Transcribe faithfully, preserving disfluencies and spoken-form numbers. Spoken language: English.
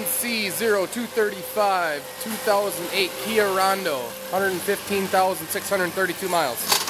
C zero two thirty-five two thousand eight Kia Rondo, one hundred fifteen thousand six hundred thirty-two miles.